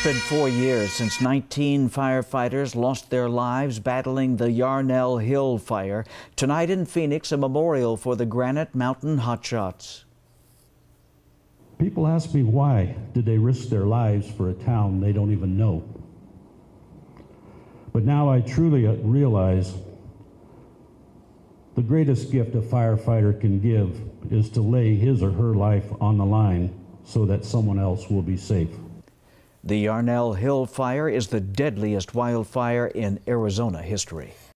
been 4 years since 19 firefighters lost their lives battling the Yarnell Hill Fire. Tonight in Phoenix, a memorial for the Granite Mountain Hotshots. People ask me why did they risk their lives for a town they don't even know. But now I truly realize the greatest gift a firefighter can give is to lay his or her life on the line so that someone else will be safe. The Yarnell Hill Fire is the deadliest wildfire in Arizona history.